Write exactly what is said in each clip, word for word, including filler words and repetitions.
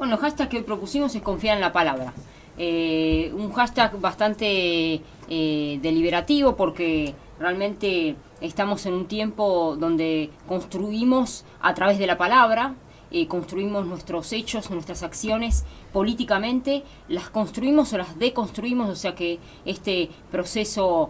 Bueno, el hashtag que hoy propusimos es confiar en la palabra. Eh, un hashtag bastante eh, deliberativo porque realmente estamos en un tiempo donde construimos a través de la palabra, eh, construimos nuestros hechos, nuestras acciones políticamente, las construimos o las deconstruimos, o sea que este proceso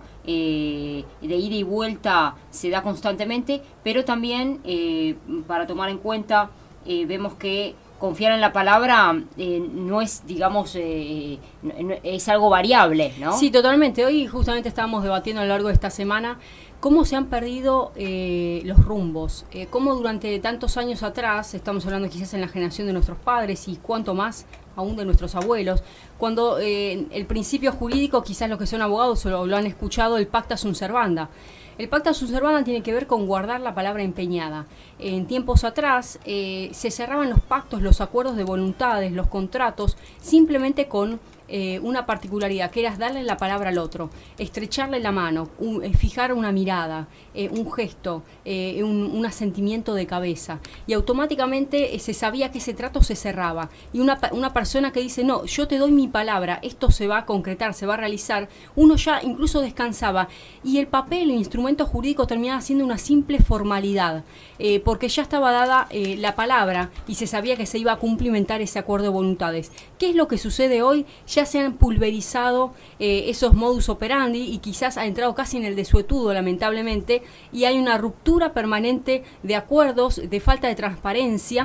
eh, de ida y vuelta se da constantemente, pero también eh, para tomar en cuenta, eh, vemos que confiar en la palabra eh, no es, digamos, eh, no, es algo variable, ¿no? Sí, totalmente. Hoy justamente estábamos debatiendo a lo largo de esta semana cómo se han perdido eh, los rumbos, eh, cómo durante tantos años atrás, estamos hablando quizás en la generación de nuestros padres y cuánto más aún de nuestros abuelos, cuando eh, el principio jurídico, quizás los que son abogados lo, lo han escuchado, el pacta sunt servanda. El pacta sunt servanda tiene que ver con guardar la palabra empeñada. En tiempos atrás eh, se cerraban los pactos, los acuerdos de voluntades, los contratos, simplemente con eh, una particularidad, que era darle la palabra al otro, estrecharle la mano, un, eh, fijar una mirada, eh, un gesto, eh, un, un asentimiento de cabeza. Y automáticamente eh, se sabía que ese trato se cerraba. Y una, una persona que dice, no, yo te doy mi palabra, esto se va a concretar, se va a realizar, uno ya incluso descansaba. Y el papel, el instrumento jurídico terminaba siendo una simple formalidad, eh, porque ya estaba dada eh, la palabra y se sabía que se iba a cumplimentar ese acuerdo de voluntades. ¿Qué es lo que sucede hoy? Ya se han pulverizado eh, esos modus operandi y quizás ha entrado casi en el desuetudo, lamentablemente, y hay una ruptura permanente de acuerdos, de falta de transparencia.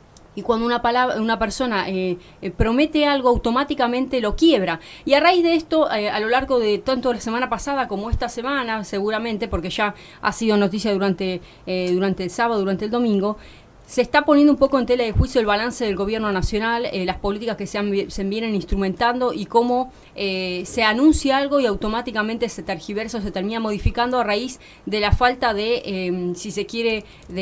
Y cuando una palabra, una persona eh, eh, promete algo, automáticamente lo quiebra. Y a raíz de esto, eh, a lo largo de tanto la semana pasada como esta semana, seguramente, porque ya ha sido noticia durante, eh, durante el sábado, durante el domingo, se está poniendo un poco en tela de juicio el balance del gobierno nacional, eh, las políticas que se, han, se vienen instrumentando y cómo eh, se anuncia algo y automáticamente se tergiversa o se termina modificando a raíz de la falta de, eh, si se quiere,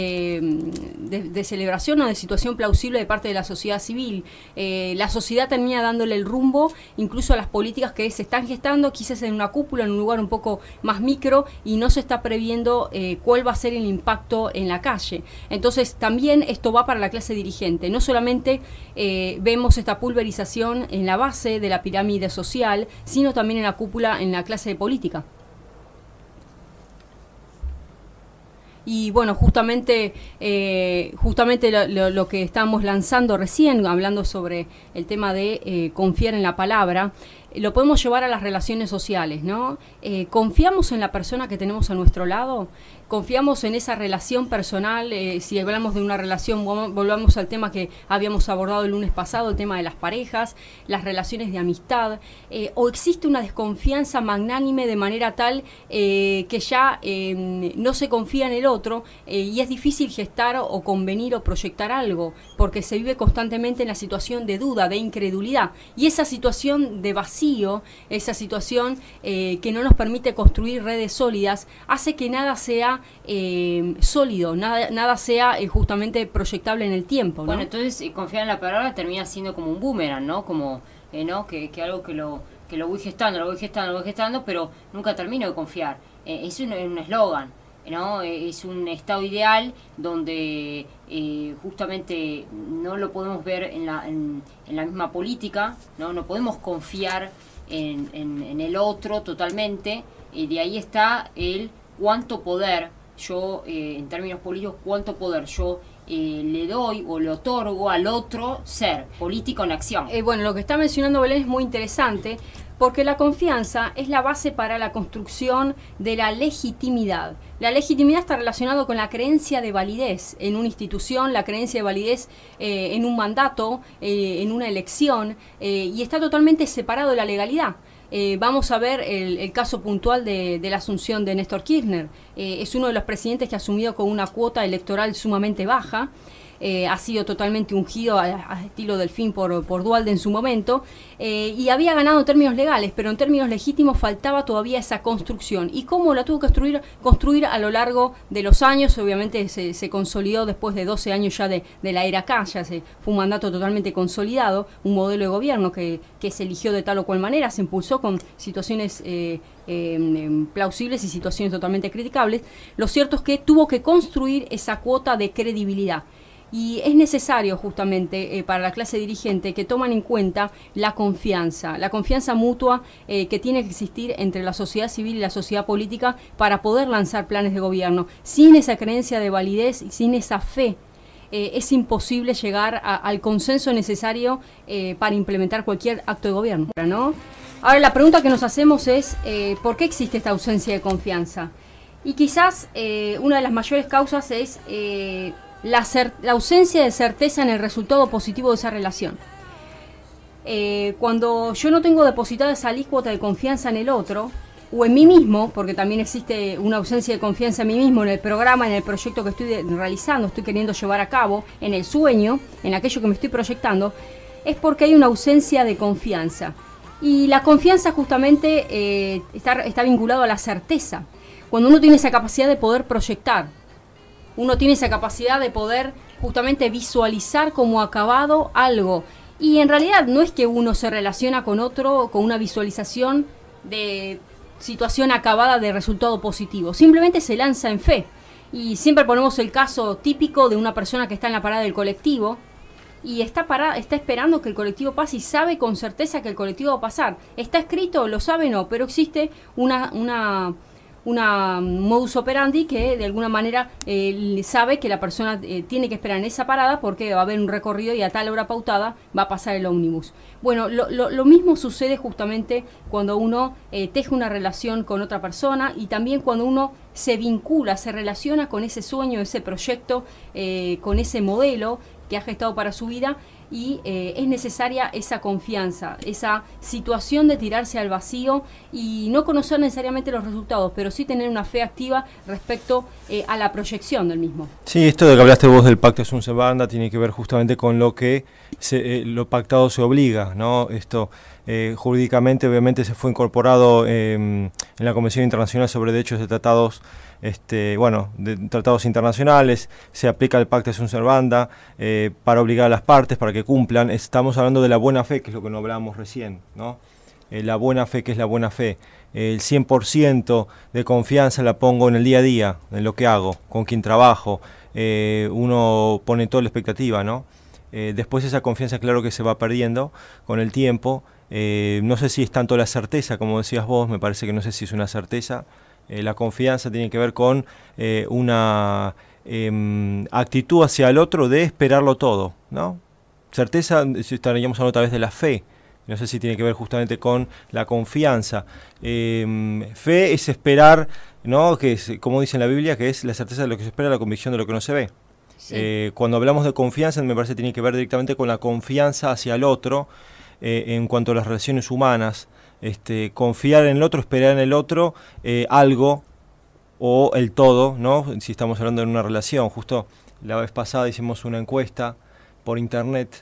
de, de, de celebración o de situación plausible de parte de la sociedad civil. Eh, la sociedad termina dándole el rumbo incluso a las políticas que se están gestando, quizás en una cúpula, en un lugar un poco más micro, y no se está previendo eh, cuál va a ser el impacto en la calle. Entonces también esto va para la clase dirigente. No solamente eh, vemos esta pulverización en la base de la pirámide social, sino también en la cúpula, en la clase política. Y bueno, justamente, eh, justamente lo, lo, lo que estamos lanzando recién, hablando sobre el tema de eh, confiar en la palabra, lo podemos llevar a las relaciones sociales, ¿no? Eh, ¿Confiamos en la persona que tenemos a nuestro lado? ¿Confiamos en esa relación personal? Eh, si hablamos de una relación, volvamos al tema que habíamos abordado el lunes pasado, el tema de las parejas, las relaciones de amistad. Eh, ¿O existe una desconfianza magnánime de manera tal eh, que ya eh, no se confía en el otro eh, y es difícil gestar o convenir o proyectar algo porque se vive constantemente en la situación de duda, de incredulidad? Y esa situación de vacío, esa situación eh, que no nos permite construir redes sólidas, hace que nada sea eh, sólido, nada, nada sea eh, justamente proyectable en el tiempo, ¿no? Bueno, entonces eh, confiar en la palabra termina siendo como un boomerang, ¿no? Como, eh, ¿no? Que, que algo que lo, que lo voy gestando, lo voy gestando, lo voy gestando, pero nunca termino de confiar. Eh, es un eslogan, ¿no? Eh, es un estado ideal donde eh, justamente no lo podemos ver en la, en, en la misma política, ¿no? No podemos confiar en, en, en el otro totalmente, y de ahí está el cuánto poder yo, eh, en términos políticos, cuánto poder yo eh, le doy o le otorgo al otro ser político en acción. Eh, bueno, lo que está mencionando Belén es muy interesante, porque la confianza es la base para la construcción de la legitimidad. La legitimidad está relacionada con la creencia de validez en una institución, la creencia de validez eh, en un mandato, eh, en una elección, eh, y está totalmente separado de la legalidad. Eh, vamos a ver el, el caso puntual de, de la asunción de Néstor Kirchner. Eh, es uno de los presidentes que ha asumido con una cuota electoral sumamente baja. Eh, ha sido totalmente ungido a, a estilo Delfín por, por Duhalde en su momento, eh, y había ganado en términos legales, pero en términos legítimos faltaba todavía esa construcción. ¿Y cómo la tuvo que construir? Construir a lo largo de los años. Obviamente se, se consolidó después de doce años ya de, de la era K, ya se, fue un mandato totalmente consolidado, un modelo de gobierno que, que se eligió de tal o cual manera, se impulsó con situaciones eh, eh, plausibles y situaciones totalmente criticables. Lo cierto es que tuvo que construir esa cuota de credibilidad. Y es necesario justamente eh, para la clase dirigente que toman en cuenta la confianza, la confianza mutua eh, que tiene que existir entre la sociedad civil y la sociedad política para poder lanzar planes de gobierno. Sin esa creencia de validez y sin esa fe, eh, es imposible llegar a, al consenso necesario eh, para implementar cualquier acto de gobierno, ¿no? Ahora la pregunta que nos hacemos es, eh, ¿por qué existe esta ausencia de confianza? Y quizás eh, una de las mayores causas es eh, la, la ausencia de certeza en el resultado positivo de esa relación. Eh, cuando yo no tengo depositada esa alícuota de confianza en el otro, o en mí mismo, porque también existe una ausencia de confianza en mí mismo, en el programa, en el proyecto que estoy de, realizando, estoy queriendo llevar a cabo, en el sueño, en aquello que me estoy proyectando, es porque hay una ausencia de confianza. Y la confianza justamente eh, está, está vinculado a la certeza. Cuando uno tiene esa capacidad de poder proyectar, uno tiene esa capacidad de poder justamente visualizar como acabado algo. Y en realidad no es que uno se relaciona con otro con una visualización de situación acabada de resultado positivo. Simplemente se lanza en fe. Y siempre ponemos el caso típico de una persona que está en la parada del colectivo y está, para, está esperando que el colectivo pase y sabe con certeza que el colectivo va a pasar. ¿Está escrito? Lo sabe, no, pero existe una... una una modus operandi que de alguna manera eh, sabe que la persona eh, tiene que esperar en esa parada porque va a haber un recorrido y a tal hora pautada va a pasar el ómnibus. Bueno, lo, lo, lo mismo sucede justamente cuando uno eh, teje una relación con otra persona y también cuando uno se vincula, se relaciona con ese sueño, ese proyecto, eh, con ese modelo que ha gestado para su vida. Y eh, es necesaria esa confianza, esa situación de tirarse al vacío y no conocer necesariamente los resultados, pero sí tener una fe activa respecto eh, a la proyección del mismo. Sí, esto de que hablaste vos del pacto sunt servanda tiene que ver justamente con lo que se, eh, lo pactado se obliga, ¿no? Esto eh, jurídicamente obviamente se fue incorporado eh, en la Convención Internacional sobre Derechos de Tratados Este, bueno, de tratados internacionales, se aplica el pacto sunt servanda eh, para obligar a las partes para que cumplan. Estamos hablando de la buena fe, que es lo que no hablábamos recién, ¿no? Eh, la buena fe, que es la buena fe. Eh, el cien por ciento de confianza la pongo en el día a día, en lo que hago, con quien trabajo. Eh, uno pone toda la expectativa, ¿no? Eh, después esa confianza, claro que se va perdiendo con el tiempo. Eh, no sé si es tanto la certeza, como decías vos, me parece que no sé si es una certeza. Eh, la confianza tiene que ver con eh, una eh, actitud hacia el otro de esperarlo todo, ¿no? Certeza, estaríamos hablando otra vez de la fe, no sé si tiene que ver justamente con la confianza. Eh, fe es esperar, ¿no? Que es, como dice en la Biblia, que es la certeza de lo que se espera, la convicción de lo que no se ve. Sí. Eh, cuando hablamos de confianza, me parece que tiene que ver directamente con la confianza hacia el otro eh, en cuanto a las relaciones humanas. Este, confiar en el otro, esperar en el otro eh, algo o el todo, ¿no? Si estamos hablando de una relación. Justo la vez pasada hicimos una encuesta por internet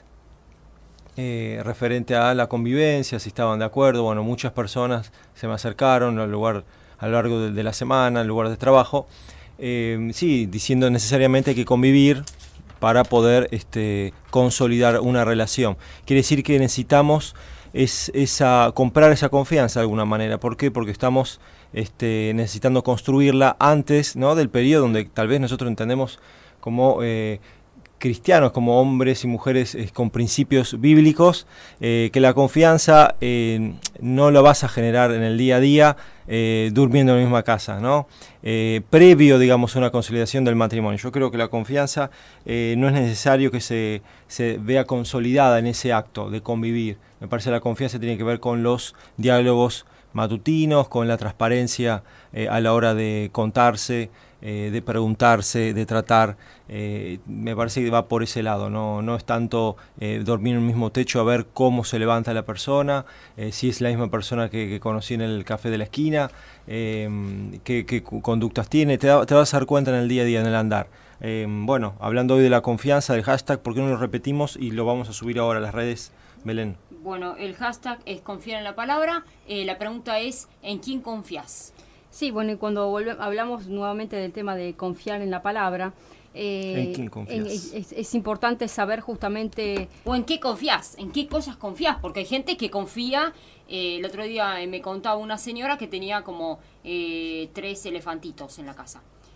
eh, referente a la convivencia, si estaban de acuerdo. Bueno, muchas personas se me acercaron al lugar a lo largo de, de la semana, al lugar de trabajo, eh, sí, diciendo necesariamente hay que convivir para poder este, consolidar una relación. Quiere decir que necesitamos es esa, comprar esa confianza de alguna manera. ¿Por qué? Porque estamos este, necesitando construirla antes, ¿no? del periodo donde tal vez nosotros entendemos como eh, cristianos, como hombres y mujeres eh, con principios bíblicos, eh, que la confianza eh, no la vas a generar en el día a día eh, durmiendo en la misma casa, ¿no? Eh, previo, digamos, a una consolidación del matrimonio. Yo creo que la confianza eh, no es necesario que se, se vea consolidada en ese acto de convivir. Me parece que la confianza tiene que ver con los diálogos matutinos, con la transparencia eh, a la hora de contarse, eh, de preguntarse, de tratar. Eh, me parece que va por ese lado, no, no es tanto eh, dormir en el mismo techo a ver cómo se levanta la persona, eh, si es la misma persona que, que conocí en el café de la esquina, eh, qué, qué conductas tiene, te, da, te vas a dar cuenta en el día a día, en el andar. Eh, bueno, hablando hoy de la confianza, del hashtag, ¿por qué no lo repetimos y lo vamos a subir ahora a las redes, Belén? Bueno, el hashtag es confiar en la palabra. Eh, la pregunta es, ¿en quién confías? Sí, bueno, y cuando volvemos, hablamos nuevamente del tema de confiar en la palabra, eh, ¿en quién confías? En, es, es, es importante saber justamente... ¿O en qué confías? ¿En qué cosas confías? Porque hay gente que confía... Eh, el otro día me contaba una señora que tenía como eh, tres elefantitos en la casa.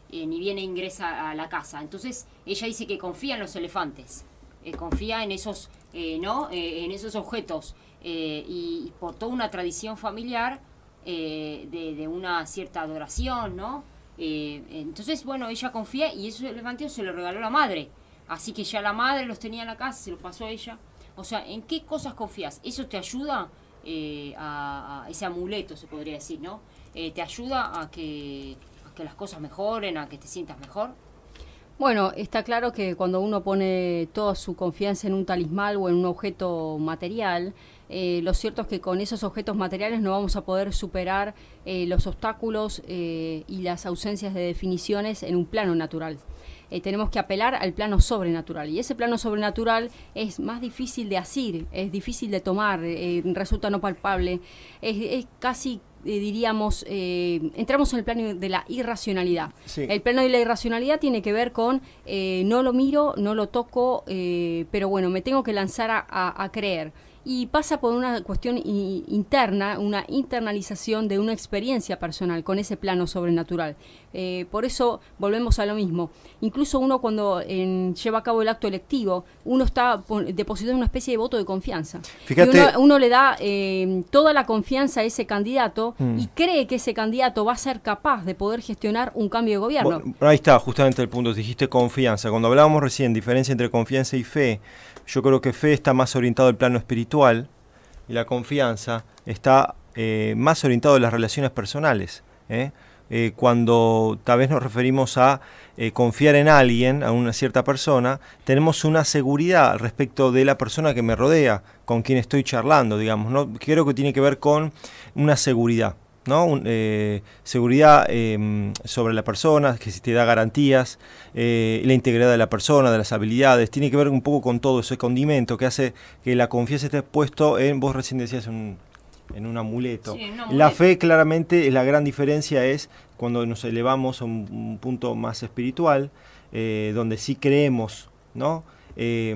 eh, ni bien ingresa a la casa. Entonces ella dice que confía en los elefantes, eh, confía en esos, eh, ¿no? Eh, en esos objetos, eh, y, y por toda una tradición familiar eh, de, de una cierta adoración, ¿no? Eh, entonces, bueno, ella confía y esos elefantes se los regaló la madre. Así que ya la madre los tenía en la casa, se los pasó a ella. O sea, ¿en qué cosas confías? ¿Eso te ayuda eh, a, a ese amuleto, se podría decir, ¿no? Eh, ¿Te ayuda a que, a que las cosas mejoren, a que te sientas mejor? Bueno, está claro que cuando uno pone toda su confianza en un talismán o en un objeto material, eh, lo cierto es que con esos objetos materiales no vamos a poder superar eh, los obstáculos eh, y las ausencias de definiciones en un plano natural. Eh, tenemos que apelar al plano sobrenatural, y ese plano sobrenatural es más difícil de asir, es difícil de tomar, eh, resulta no palpable, es, es casi... Eh, diríamos, eh, entramos en el plano de la irracionalidad. Sí. El plano de la irracionalidad tiene que ver con eh, no lo miro, no lo toco, eh, pero bueno, me tengo que lanzar a, a, a creer. Y pasa por una cuestión i- interna, una internalización de una experiencia personal con ese plano sobrenatural. Eh, por eso volvemos a lo mismo. Incluso uno cuando en, lleva a cabo el acto electivo, uno está pon, depositando una especie de voto de confianza. Fíjate, y uno, uno le da eh, toda la confianza a ese candidato mm. y cree que ese candidato va a ser capaz de poder gestionar un cambio de gobierno. Bueno, ahí está justamente el punto, dijiste confianza. Cuando hablábamos recién, diferencia entre confianza y fe, yo creo que fe está más orientado al plano espiritual y la confianza está eh, más orientado a las relaciones personales. ¿eh? Eh, cuando tal vez nos referimos a eh, confiar en alguien, a una cierta persona, tenemos una seguridad respecto de la persona que me rodea, con quien estoy charlando, digamos, ¿no? Creo que tiene que ver con una seguridad. ¿no? Un, eh, seguridad eh, sobre la persona, que si te da garantías, eh, la integridad de la persona, de las habilidades, tiene que ver un poco con todo ese condimento que hace que la confianza esté puesto en, vos recién decías, un, en un amuleto. Sí, un amuleto. La fe claramente, la gran diferencia es cuando nos elevamos a un, un punto más espiritual, eh, donde sí creemos, ¿no? Eh,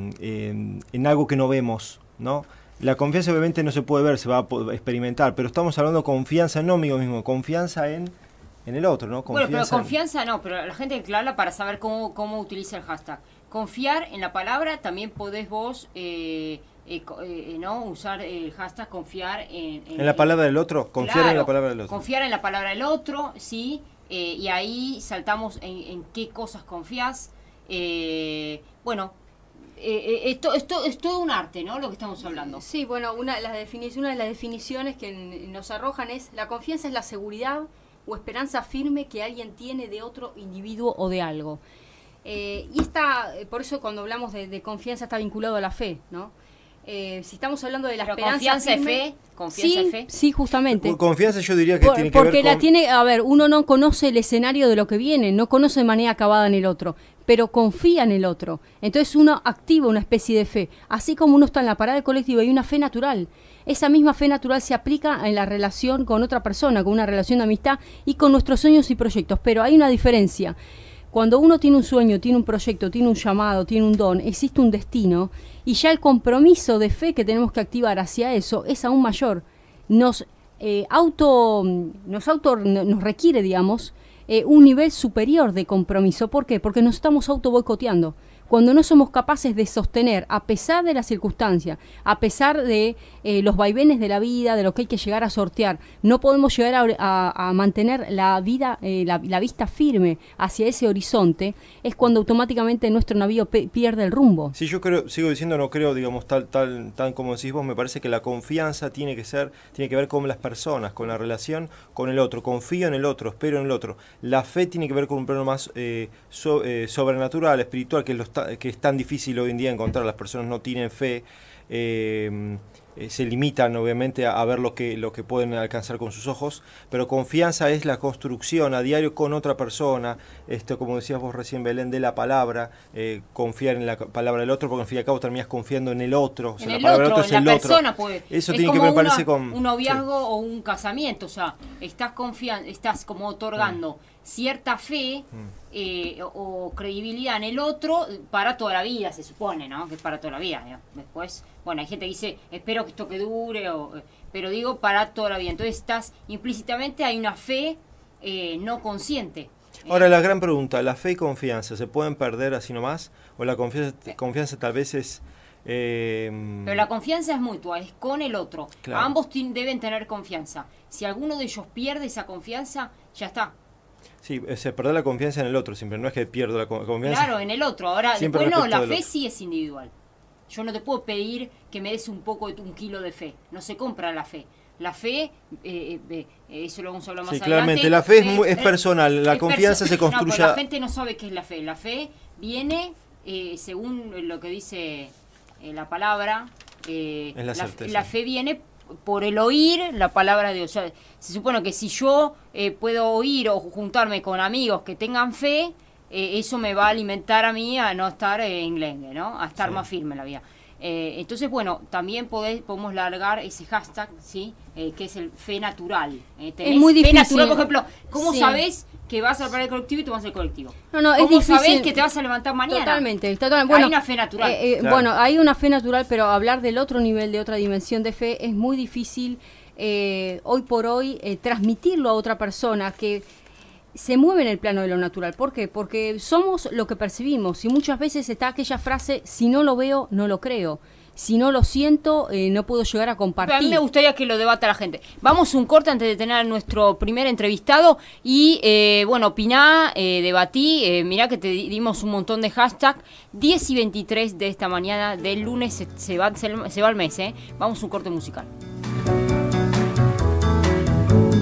eh, en algo que no vemos, ¿no? La confianza obviamente no se puede ver, se va a experimentar, pero estamos hablando de confianza no mío mismo, confianza en, en el otro, ¿no? Confianza bueno, pero confianza en... no, pero la gente que habla para saber cómo, cómo utiliza el hashtag. Confiar en la palabra, también podés vos eh, eh, eh, ¿no? usar el hashtag confiar en... ¿En, ¿En la palabra del otro? Confiar claro, en la palabra del otro. Confiar en la palabra del otro, sí, eh, y ahí saltamos en, en qué cosas confías. Eh, bueno... Eh, esto, esto es todo un arte, ¿no? Lo que estamos hablando. Sí, bueno, una, la definición, una de las definiciones que nos arrojan es: la confianza es la seguridad o esperanza firme que alguien tiene de otro individuo o de algo. Eh, y está, por eso cuando hablamos de, de confianza está vinculado a la fe, ¿no? Eh, si estamos hablando de la Pero esperanza confianza firme, y fe, confianza sí, y fe. Sí, justamente. Por confianza yo diría que por, tiene que porque ver con... la tiene, a ver, uno no conoce el escenario de lo que viene, no conoce de manera acabada en el otro, pero confía en el otro. Entonces uno activa una especie de fe. Así como uno está en la parada del colectivo, hay una fe natural. Esa misma fe natural se aplica en la relación con otra persona, con una relación de amistad y con nuestros sueños y proyectos. Pero hay una diferencia. Cuando uno tiene un sueño, tiene un proyecto, tiene un llamado, tiene un don, existe un destino, y ya el compromiso de fe que tenemos que activar hacia eso es aún mayor. Nos eh, auto, nos auto, nos requiere, digamos, eh, un nivel superior de compromiso. ¿Por qué? Porque nos estamos auto boicoteando. Cuando no somos capaces de sostener, a pesar de las circunstancias, a pesar de eh, los vaivenes de la vida, de lo que hay que llegar a sortear, no podemos llegar a, a, a mantener la vida, eh, la, la vista firme hacia ese horizonte, es cuando automáticamente nuestro navío pe- pierde el rumbo. Sí, yo creo, sigo diciendo, no creo, digamos, tal, tal, tan como decís vos, me parece que la confianza tiene que ser, tiene que ver con las personas, con la relación con el otro. Confío en el otro, espero en el otro. La fe tiene que ver con un plano más eh, so, eh, sobrenatural, espiritual, que los que es tan difícil hoy en día encontrar. Las personas no tienen fe, eh, eh, se limitan obviamente a, a ver lo que, lo que pueden alcanzar con sus ojos, pero confianza es la construcción a diario con otra persona, esto como decías vos recién, Belén, de la palabra, eh, confiar en la palabra del otro, porque al fin y al cabo terminás confiando en el otro, o sea, en la el palabra otro, del otro en es la el persona, otro. pues, eso es tiene que como ver, me una, parece, con un noviazgo sí. o un casamiento, o sea, estás confiando, estás como otorgando mm. cierta fe mm. Eh, o, o credibilidad en el otro para toda la vida, se supone, ¿no? Que es para toda la vida, ¿no? Después, bueno, hay gente que dice, espero que esto que dure, o, pero digo, para toda la vida. Entonces estás, implícitamente hay una fe eh, no consciente. Ahora, la gran pregunta, ¿la fe y confianza se pueden perder así nomás? ¿O la confianza, confianza tal vez es...? Eh, Pero la confianza es mutua, es con el otro. Claro. Ambos deben tener confianza. Si alguno de ellos pierde esa confianza, ya está. Sí, se pierde la confianza en el otro siempre, no es que pierdo la confianza. Claro, en el otro. Ahora, Siempre después no, la respecto del fe otro. sí es individual. Yo no te puedo pedir que me des un poco, de un kilo de fe. No se compra la fe. La fe, eh, eh, eso lo vamos a hablar más Sí, adelante. claramente, la fe es, eh, muy- es eh, personal, la es confianza perso- se construye... No, pero la gente no sabe qué es la fe. La fe viene, eh, según lo que dice eh, la palabra, eh, Es la la, certeza. la fe viene por el oír la palabra de Dios. O sea, se supone que si yo eh, puedo oír o juntarme con amigos que tengan fe, eh, eso me va a alimentar a mí a no estar eh, en lengue, ¿no? A estar Sí. más firme en la vida. Eh, entonces, bueno, también podés, podemos largar ese hashtag, ¿sí? Eh, que es el fe natural. Eh, tenés muy fe difícil. natural, por ejemplo, ¿cómo Sí. sabés que vas a parar el colectivo y te vas al colectivo? No, no, es ¿Cómo difícil. sabés que te vas a levantar mañana? Totalmente, totalmente. Bueno, Hay una fe natural. eh, eh, Claro. Bueno, hay una fe natural, pero hablar del otro nivel, de otra dimensión de fe, es muy difícil eh, hoy por hoy eh, transmitirlo a otra persona que se mueve en el plano de lo natural. ¿Por qué? Porque somos lo que percibimos y muchas veces está aquella frase, si no lo veo, no lo creo. Si no lo siento, eh, no puedo llegar a compartir. A mí me gustaría que lo debata la gente. Vamos un corte antes de tener a nuestro primer entrevistado y, eh, bueno, opiná, eh, debatí, eh, mirá que te di- dimos un montón de hashtag. diez y veintitrés de esta mañana del lunes se, se va, se, se va el mes, ¿eh? Vamos un corte musical.